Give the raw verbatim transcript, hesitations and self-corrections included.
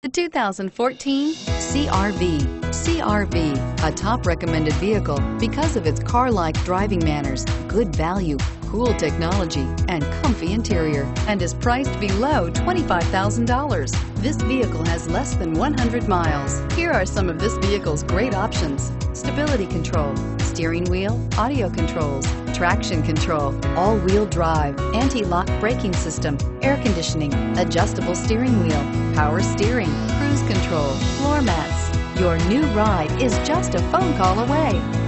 The two thousand fourteen C R V. C R V, a top recommended vehicle because of its car-like driving manners, good value, cool technology, and comfy interior, and is priced below twenty-five thousand dollars. This vehicle has less than one hundred miles. Here are some of this vehicle's great options: stability control, steering wheel audio controls, traction control, all-wheel drive, anti-lock braking system, air conditioning, adjustable steering wheel, power steering, cruise control, floor mats. Your new ride is just a phone call away.